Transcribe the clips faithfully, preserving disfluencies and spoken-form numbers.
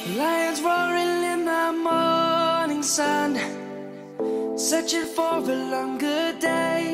Lions roaring in the morning sun, searching for a longer day.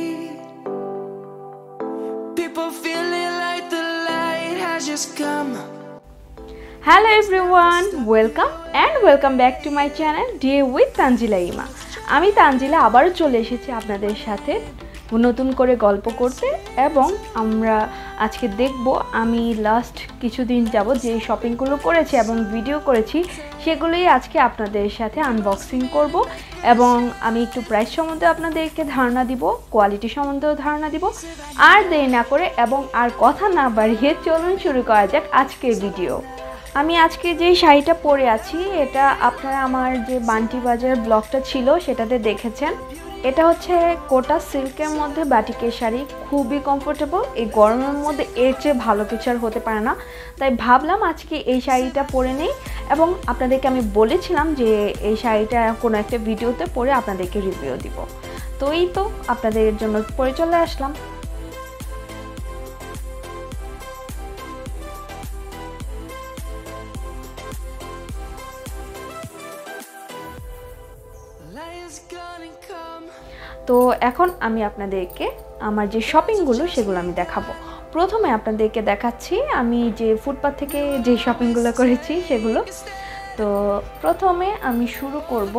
People feeling like the light has just come. Hello everyone, welcome and welcome back to my channel Day with Tanjila Ima. আমি তানজিলা আবারও চলে এসেছি আপনাদের সাথে নতুন করে গল্প করতে এবং আমরা আজকে দেখব আমি লাস্ট কিছুদিন যাবত যে শপিংগুলো করেছি এবং ভিডিও করেছি সেগুলোই আজকে আপনাদের সাথে আনবক্সিং করব এবং আমি একটু প্রাইস সম্বন্ধে আপনাদেরকে ধারণা দিব, কোয়ালিটি সম্বন্ধেও ধারণা দিব। আর দেরি না করে এবং আর কথা না বাড়িয়ে চলুন শুরু করা যাক আজকের ভিডিও। আমি আজকে যে শাড়িটা পরে আছি এটা আপনারা আমার যে বান্টি বাজার ব্লগটা ছিল সেটাতে দেখেছেন। এটা হচ্ছে কোটা সিল্কের মধ্যে বাটিকের শাড়ি, খুবই কমফোর্টেবল। এই গরমের মধ্যে এর চেয়ে ভালো কিছু আর হতে পারে না, তাই ভাবলাম আজকে এই শাড়িটা পরে নেই এবং আপনাদেরকে আমি বলেছিলাম যে এই শাড়িটা কোনো একটা ভিডিওতে পরে আপনাদেরকে রিভিউ দিব। তো এই তো আপনাদের জন্য পরে চলে আসলাম। তো এখন আমি আপনাদেরকে আমার যে শপিংগুলো সেগুলো আমি দেখাবো। প্রথমে আপনাদেরকে দেখাচ্ছি আমি যে ফুটপাথ থেকে যে শপিংগুলো করেছি সেগুলো। তো প্রথমে আমি শুরু করব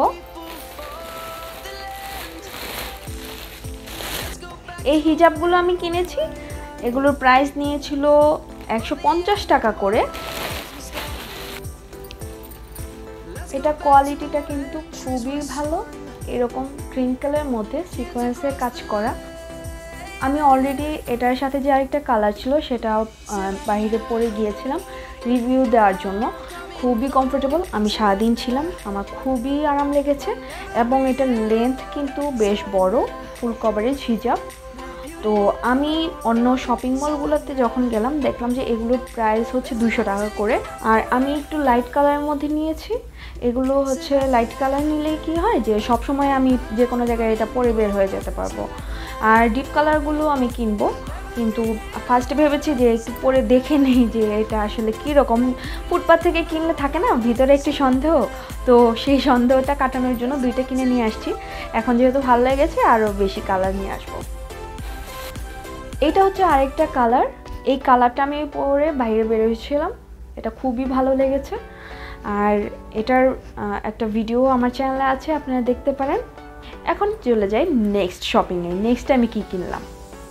এই হিজাবগুলো আমি কিনেছি। এগুলোর প্রাইস নিয়েছিল একশো পঞ্চাশ টাকা করে। এটা কোয়ালিটিটা কিন্তু খুবই ভালো, এরকম ক্রিঙ্কেলের মধ্যে সিকোয়েন্সের কাজ করা। আমি অলরেডি এটার সাথে যে আরেকটা কালার ছিল সেটাও বাইরে পরে গিয়েছিলাম রিভিউ দেওয়ার জন্য। খুবই কমফোর্টেবল, আমি সারাদিন ছিলাম, আমার খুবই আরাম লেগেছে এবং এটার লেন্থ কিন্তু বেশ বড়, ফুল কভারেজ হিজাব। তো আমি অন্য শপিং মলগুলোতে যখন গেলাম দেখলাম যে এগুলোর প্রাইস হচ্ছে দুশো টাকা করে, আর আমি একটু লাইট কালারের মধ্যে নিয়েছি। এগুলো হচ্ছে লাইট কালার নিলেই কি হয় যে সব সময় আমি যে কোনো জায়গায় এটা পরে বের হয়ে যেতে পারবো। আর ডিপ কালারগুলো আমি কিনবো, কিন্তু ফার্স্টে ভেবেছি যে একটু পরে দেখে নেই যে এটা আসলে কীরকম। ফুটপাথ থেকে কিনলে থাকে না ভিতরে একটি সন্দেহ, তো সেই সন্দেহটা কাটানোর জন্য দুইটা কিনে নিয়ে আসছি। এখন যেহেতু ভালো লেগেছে আরও বেশি কালার নিয়ে আসবো। এটা হচ্ছে আরেকটা কালার, এই কালারটা আমি পরে বাইরে বেরোয়েছিলাম, এটা খুবই ভালো লেগেছে। আর এটার একটা ভিডিও আমার চ্যানেলে আছে, আপনারা দেখতে পারেন। এখন চলে যাই নেক্সট শপিংয়ে। নেক্সট আমি কি কিনলাম,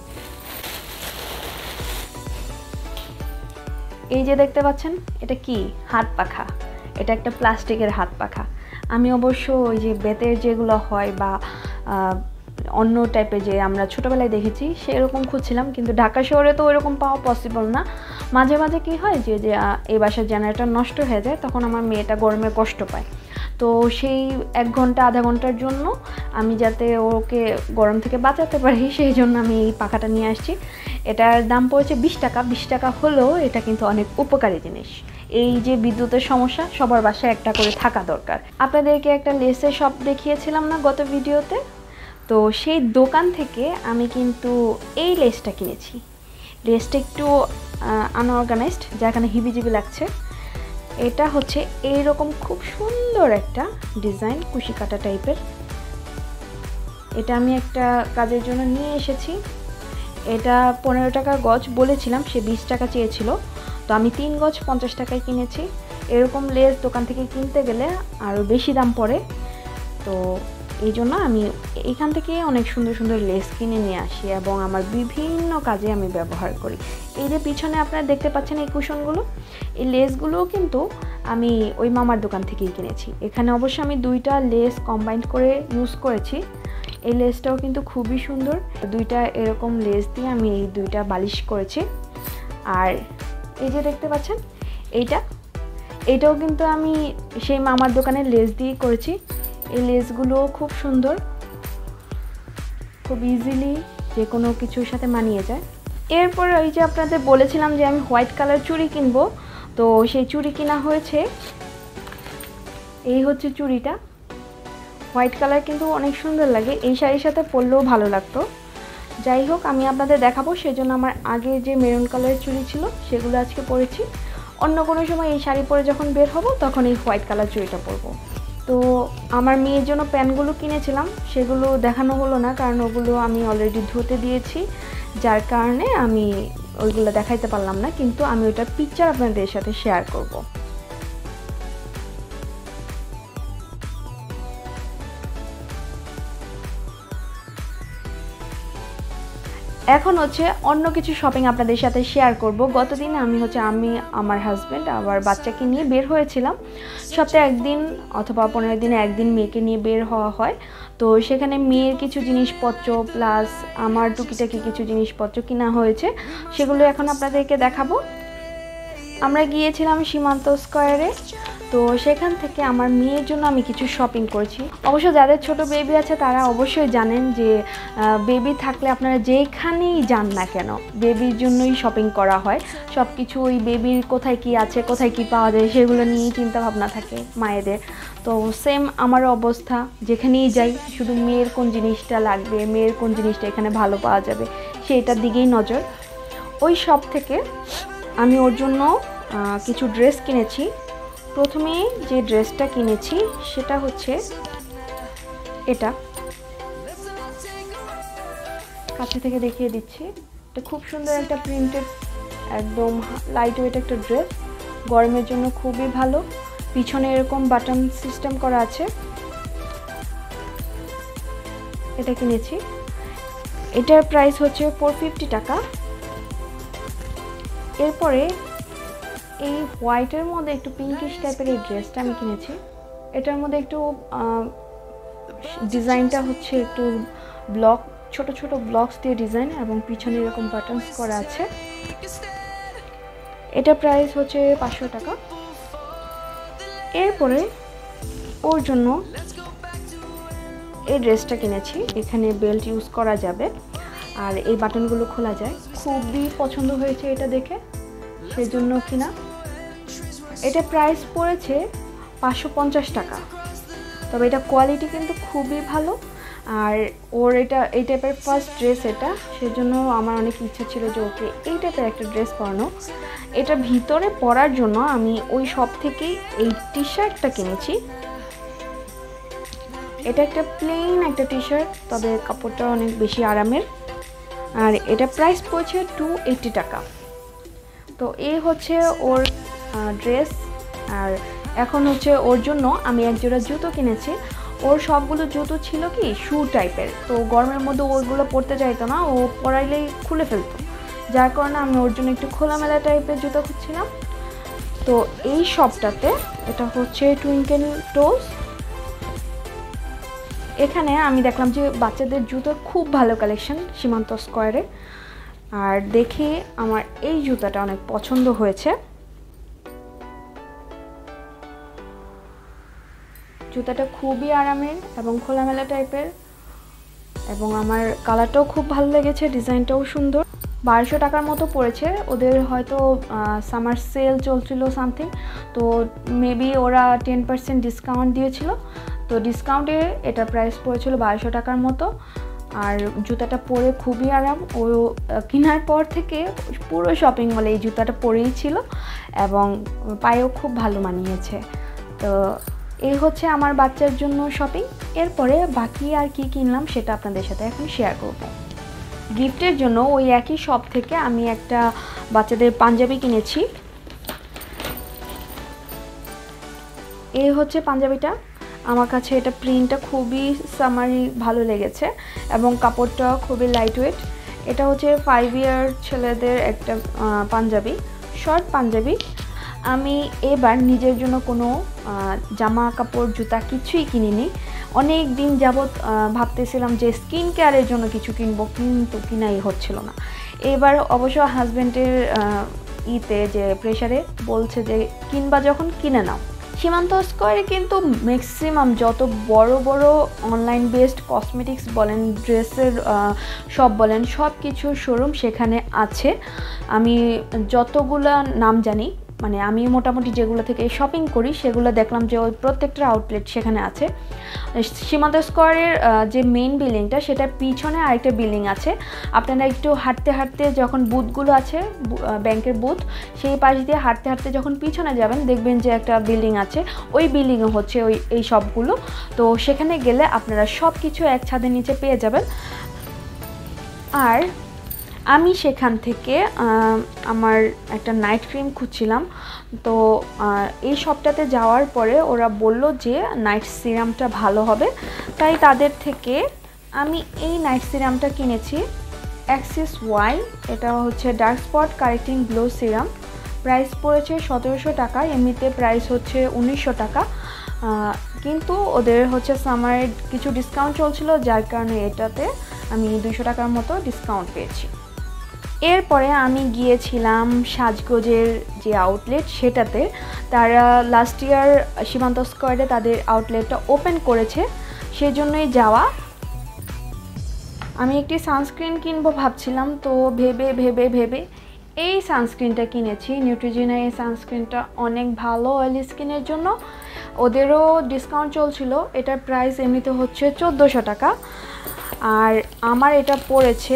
এই যে দেখতে পাচ্ছেন এটা কি হাত পাখা। এটা একটা প্লাস্টিকের হাত পাখা। আমি অবশ্য ওই যে বেতের যেগুলো হয় বা অন্য টাইপের যে আমরা ছোটোবেলায় দেখেছি সেরকম খুঁজছিলাম, কিন্তু ঢাকা শহরে তো ওইরকম পাওয়া পসিবল না। মাঝে মাঝে কি হয় যে যে এই বাসার জেনারেটর নষ্ট হয়ে যায়, তখন আমার মেয়েটা গরমে কষ্ট পায়। তো সেই এক ঘন্টা আধা ঘন্টার জন্য আমি যাতে ওকে গরম থেকে বাঁচাতে পারি সেই জন্য আমি এই পাখাটা নিয়ে আসছি। এটার দাম পড়েছে বিশ টাকা। বিশ টাকা হলেও এটা কিন্তু অনেক উপকারী জিনিস। এই যে বিদ্যুতের সমস্যা, সবার বাসায় একটা করে থাকা দরকার। আপনাদেরকে একটা লেসের শপ দেখিয়েছিলাম না গত ভিডিওতে, তো সেই দোকান থেকে আমি কিন্তু এই লেসটা কিনেছি। লেসটা একটু আনঅর্গানাইজড, যেখানে হিবিজিবি লাগছে। এটা হচ্ছে এইরকম খুব সুন্দর একটা ডিজাইন, কুশি কাটা টাইপের। এটা আমি একটা কাজের জন্য নিয়ে এসেছি। এটা পনেরো টাকা গজ বলেছিলাম, সে বিশ টাকা চেয়েছিল, তো আমি তিন গজ পঞ্চাশ টাকায় কিনেছি। এরকম লেস দোকান থেকে কিনতে গেলে আরও বেশি দাম পড়ে, তো এই জন্য আমি এখান থেকে অনেক সুন্দর সুন্দর লেস কিনে নিয়ে আসি এবং আমার বিভিন্ন কাজে আমি ব্যবহার করি। এই যে পিছনে আপনারা দেখতে পাচ্ছেন এই কুশনগুলো, এই লেসগুলোও কিন্তু আমি ওই মামার দোকান থেকেই কিনেছি। এখানে অবশ্য আমি দুইটা লেস কম্বাইন করে ইউজ করেছি। এই লেসটাও কিন্তু খুবই সুন্দর, দুইটা এরকম লেস দিয়ে আমি এই দুইটা বালিশ করেছি। আর এই যে দেখতে পাচ্ছেন এইটা, এইটাও কিন্তু আমি সেই মামার দোকানের লেস দিয়েই করেছি। এই লেসগুলো খুব সুন্দর, খুব ইজিলি যে কোনো কিছুর সাথে মানিয়ে যায়। এরপর ওই যে আপনাদের বলেছিলাম যে আমি হোয়াইট কালার চুড়ি কিনবো, তো সেই চুড়ি কিনা হয়েছে। এই হচ্ছে চুড়িটা, হোয়াইট কালার কিন্তু অনেক সুন্দর লাগে, এই শাড়ির সাথে পরলেও ভালো লাগতো। যাই হোক আমি আপনাদের দেখাবো, সেজন্য আমার আগে যে মেরুন কালারের চুড়ি ছিল সেগুলো আজকে পরেছি। অন্য কোনো সময় এই শাড়ি পরে যখন বের হব তখন এই হোয়াইট কালার চুড়িটা পরবো। তো আমার মেয়ের জন্য প্যান্টগুলো কিনেছিলাম, সেগুলো দেখানো হলো না কারণ ওগুলো আমি অলরেডি ধুতে দিয়েছি, যার কারণে আমি ওইগুলো দেখাইতে পারলাম না, কিন্তু আমি ওইটার পিকচার আপনাদের সাথে শেয়ার করব। এখন হচ্ছে অন্য কিছু শপিং আপনাদের সাথে শেয়ার করব। গতদিন আমি হচ্ছে আমি আমার হাজব্যান্ড আবার বাচ্চাকে নিয়ে বের হয়েছিলাম। সপ্তাহে একদিন অথবা পনেরো দিনে একদিন মেয়েকে নিয়ে বের হওয়া হয়। তো সেখানে মেয়ের কিছু জিনিসপত্র প্লাস আমার টুকিটাকি কিছু জিনিসপত্র কিনা হয়েছে, সেগুলো এখন আপনাদেরকে দেখাবো। আমরা গিয়েছিলাম সীমান্ত স্কয়ারে, তো সেখান থেকে আমার মেয়ের জন্য আমি কিছু শপিং করেছি। অবশ্য যাদের ছোট বেবি আছে তারা অবশ্যই জানেন যে বেবি থাকলে আপনারা যেখানেই যান না কেন বেবির জন্যই শপিং করা হয়। সব কিছু ওই বেবির কোথায় কি আছে, কোথায় কি পাওয়া যায় সেগুলো নিয়েই চিন্তা ভাবনা থাকে মায়েদের। তো সেম আমারও অবস্থা, যেখানেই যাই শুধু মেয়ের কোন জিনিসটা লাগবে, মেয়ের কোন জিনিসটা এখানে ভালো পাওয়া যাবে সেইটার দিকেই নজর। ওই শপ থেকে আমি ওর জন্য কিছু ড্রেস কিনেছি। প্রথমে যে ড্রেসটা কিনেছি সেটা হচ্ছে এটা, কাছে থেকে দেখিয়ে দিচ্ছি। এটা খুব সুন্দর একটা প্রিন্টেড একদম লাইট ওয়েট একটা ড্রেস, গরমের জন্য খুবই ভালো। পিছনে এরকম বাটন সিস্টেম করা আছে। এটা কিনেছি, এটার প্রাইস হচ্ছে ফোর ফিফটি টাকা। এরপরে এই হোয়াইটের মধ্যে একটু পিঙ্কিশ টাইপের এই ড্রেসটা আমি কিনেছি। এটার মধ্যে একটু ডিজাইনটা হচ্ছে একটু ব্লক, ছোট ছোট ব্লকস দিয়ে ডিজাইন এবং পিছনে এরকম বাটনস করা আছে। এটা প্রাইস হচ্ছে পাঁচশো টাকা। এরপরে ওর জন্য এই ড্রেসটা কিনেছি, এখানে বেল্ট ইউজ করা যাবে আর এই বাটনগুলো খোলা যায়। খুবই পছন্দ হয়েছে এটা দেখে, সেজন্য কিনা। এটা প্রাইস পড়েছে পাঁচশো পঞ্চাশ টাকা, তবে এটা কোয়ালিটি কিন্তু খুবই ভালো। আর ওর এটা এই টাইপের ফার্স্ট ড্রেস এটা, সেজন্য আমার অনেক ইচ্ছা ছিল যে ওকে এই টাইপের একটা ড্রেস পরানো। এটা ভিতরে পরার জন্য আমি ওই শপ থেকেই এই টি শার্টটা কিনেছি। এটা একটা প্লেন একটা টি শার্ট, তবে কাপড়টা অনেক বেশি আরামের। আর এটা প্রাইস পড়ছে টু এইটটি টাকা। তো এই হচ্ছে ওর ড্রেস। আর এখন হচ্ছে ওর জন্য আমি এক জোড়া জুতো কিনেছি। ওর সবগুলো জুতো ছিল কি শু টাইপের, তো গরমের মধ্যে ওইগুলো পরতে চাইতো না, ও পরাইলেই খুলে ফেলতো, যার কারণে আমি ওর জন্য একটু খোলামেলা টাইপের জুতো খুঁজছিলাম। তো এই শপটাতে, এটা হচ্ছে টুইঙ্কেল টোজ, এখানে আমি দেখলাম যে বাচ্চাদের জুতোর খুব ভালো কালেকশন সীমান্ত স্কয়ারে। আর দেখে আমার এই জুতাটা অনেক পছন্দ হয়েছে। জুতাটা খুবই আরামের এবং খোলামেলা টাইপের, এবং আমার কালারটাও খুব ভালো লেগেছে, ডিজাইনটাও সুন্দর। বারোশো টাকার মতো পড়েছে, ওদের হয়তো সামার সেল চলছিল সামথিং, তো মেবি ওরা টেন পার্সেন্ট ডিসকাউন্ট দিয়েছিল। তো ডিসকাউন্টে এটা প্রাইস পড়েছিল বারোশো টাকার মতো। আর জুতাটা পরে খুবই আরাম। ও কেনার পর থেকে পুরো শপিং মলে এই জুতাটা পরেই ছিল এবং পায়েও খুব ভালো মানিয়েছে। তো এই হচ্ছে আমার বাচ্চার জন্য শপিং। এরপরে বাকি আর কি কিনলাম সেটা আপনাদের সাথে এখন শেয়ার করব। গিফটের জন্য ওই একই শপ থেকে আমি একটা বাচ্চাদের পাঞ্জাবি কিনেছি। এই হচ্ছে পাঞ্জাবিটা, আমার কাছে এটা প্রিন্টটা খুবই সামারি ভালো লেগেছে এবং কাপড়টা খুবই লাইট ওয়েট। এটা হচ্ছে ফাইভ ইয়ার ছেলেদের একটা পাঞ্জাবি, শর্ট পাঞ্জাবি। আমি এবার নিজের জন্য কোনো জামা কাপড় জুতা কিছুই কিনিনি। অনেক দিন যাবৎ ভাবতেছিলাম যে স্কিন কেয়ারের জন্য কিছু কিনবো, কিন্তু কিনাই হচ্ছিল না। এবার অবশ্য হাজব্যান্ডের ইতে যে প্রেশারে বলছে যে কিনবা যখন কিনে নাও। সীমান্ত স্কয়ারে কিন্তু ম্যাক্সিমাম যত বড় বড় অনলাইন বেসড কসমেটিক্স বলেন, ড্রেসের শপ বলেন, সব কিছুর শোরুম সেখানে আছে। আমি যতগুলা নাম জানি মানে আমি মোটামুটি যেগুলো থেকে শপিং করি সেগুলো দেখলাম যে ওই প্রত্যেকটা আউটলেট সেখানে আছে। সীমান্ত স্কোয়ারের যে মেইন বিল্ডিংটা সেটার পিছনে আরেকটা বিল্ডিং আছে। আপনারা একটু হাঁটতে হাঁটতে যখন বুথগুলো আছে ব্যাংকের বুথ, সেই পাশ দিয়ে হাঁটতে হাঁটতে যখন পিছনে যাবেন দেখবেন যে একটা বিল্ডিং আছে, ওই বিল্ডিংয়ে হচ্ছে ওই এই সবগুলো। তো সেখানে গেলে আপনারা সব কিছু এক ছাদের নিচে পেয়ে যাবেন। আর আমি সেখান থেকে আমার একটা নাইট ক্রিম খুঁজছিলাম, তো এই শপটাতে যাওয়ার পরে ওরা বলল যে নাইট সিরামটা ভালো হবে, তাই তাদের থেকে আমি এই নাইট সিরামটা কিনেছি। অ্যাক্সিস ওয়াই, এটা হচ্ছে dark spot correcting glow serum. Price পড়েছে সতেরোশো টাকা, এমনিতে প্রাইস হচ্ছে উনিশশো টাকা, কিন্তু ওদের হচ্ছে সামারে কিছু ডিসকাউন্ট চলছিল, যার কারণে এটাতে আমি দুইশো টাকার মতো ডিসকাউন্ট পেয়েছি। এরপরে আমি গিয়েছিলাম সাজগোজের যে আউটলেট সেটাতে। তারা লাস্ট ইয়ার সীমান্ত স্কোয়ারে তাদের আউটলেটটা ওপেন করেছে, সেজন্যই যাওয়া। আমি একটি সানস্ক্রিন কিনবো ভাবছিলাম, তো ভেবে ভেবে ভেবে এই সানস্ক্রিনটা কিনেছি। নিউট্রিজিনার এই সানস্ক্রিনটা অনেক ভালো অয়েলি স্কিনের জন্য, ওদেরও ডিসকাউন্ট চলছিল। এটার প্রাইস এমনিতে হচ্ছে চোদ্দোশো টাকা, আর আমার এটা পড়েছে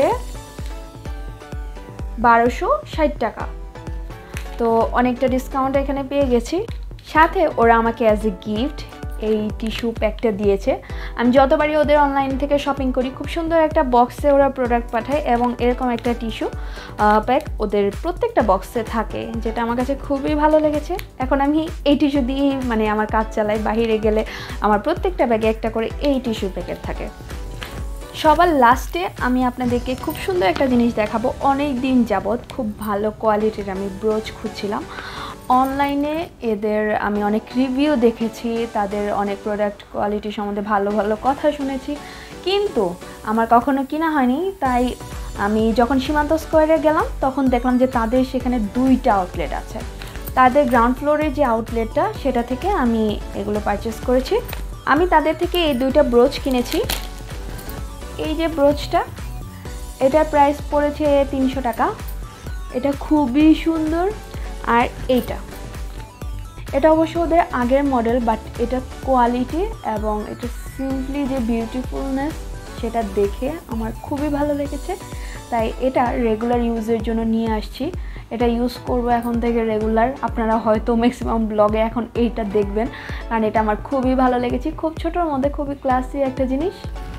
বারোশো ষাট টাকা। তো অনেকটা ডিসকাউন্ট এখানে পেয়ে গেছি। সাথে ওরা আমাকে অ্যাজ এ গিফট এই টিস্যু প্যাকটা দিয়েছে। আমি যতবারই ওদের অনলাইন থেকে শপিং করি খুব সুন্দর একটা বক্সে ওরা প্রোডাক্ট পাঠায়, এবং এরকম একটা টিস্যু প্যাক ওদের প্রত্যেকটা বক্সে থাকে, যেটা আমার কাছে খুবই ভালো লেগেছে। এখন আমি এই টিস্যু দিয়েই মানে আমার কাজ চালাই। বাইরে গেলে আমার প্রত্যেকটা ব্যাগে একটা করে এই টিস্যু প্যাকেট থাকে। সবার লাস্টে আমি আপনাদেরকে খুব সুন্দর একটা জিনিস দেখাবো। অনেক দিন যাবৎ খুব ভালো কোয়ালিটির আমি ব্রোচ খুঁজছিলাম। অনলাইনে এদের আমি অনেক রিভিউ দেখেছি, তাদের অনেক প্রোডাক্ট কোয়ালিটি সম্বন্ধে ভালো ভালো কথা শুনেছি, কিন্তু আমার কখনো কিনা হয়নি। তাই আমি যখন সীমান্ত স্কোয়ারে গেলাম তখন দেখলাম যে তাদের সেখানে দুইটা আউটলেট আছে। তাদের গ্রাউন্ড ফ্লোরের যে আউটলেটটা সেটা থেকে আমি এগুলো পারচেস করেছি। আমি তাদের থেকে এই দুইটা ব্রোচ কিনেছি। এই যে ব্রোচটা, এটার প্রাইস পড়েছে তিনশো টাকা। এটা খুবই সুন্দর। আর এইটা এটা অবশ্য ওদের আগের মডেল, বাট এটা কোয়ালিটি এবং এটা সিম্পলি যে বিউটিফুলনেস সেটা দেখে আমার খুবই ভালো লেগেছে, তাই এটা রেগুলার ইউজের জন্য নিয়ে আসছি। এটা ইউজ করব এখন থেকে রেগুলার। আপনারা হয়তো ম্যাক্সিমাম ব্লগে এখন এইটা দেখবেন, কারণ এটা আমার খুবই ভালো লেগেছে। খুব ছোটোর মধ্যে খুবই ক্লাসি একটা জিনিস,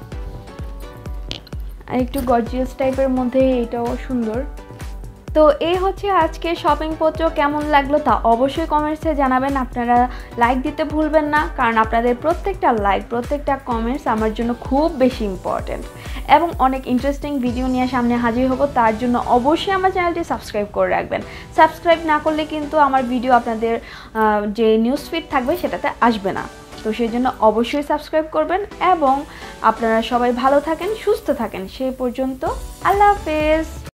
আর একটু গর্জিয়াস টাইপের মধ্যে এটাও সুন্দর। তো এই হচ্ছে আজকে শপিং পত্র। কেমন লাগলো তা অবশ্যই কমেন্টসে জানাবেন। আপনারা লাইক দিতে ভুলবেন না, কারণ আপনাদের প্রত্যেকটা লাইক প্রত্যেকটা কমেন্টস আমার জন্য খুব বেশি ইম্পর্টেন্ট। এবং অনেক ইন্টারেস্টিং ভিডিও নিয়ে সামনে হাজির হব, তার জন্য অবশ্যই আমার চ্যানেলটি সাবস্ক্রাইব করে রাখবেন। সাবস্ক্রাইব না করলে কিন্তু আমার ভিডিও আপনাদের যে নিউজ ফিড থাকবে সেটাতে আসবে না। তো সেই জন্য অবশ্যই সাবস্ক্রাইব করবেন, এবং আপনারা সবাই ভালো থাকেন, সুস্থ থাকেন। সেই পর্যন্ত আল্লাহ হাফেজ।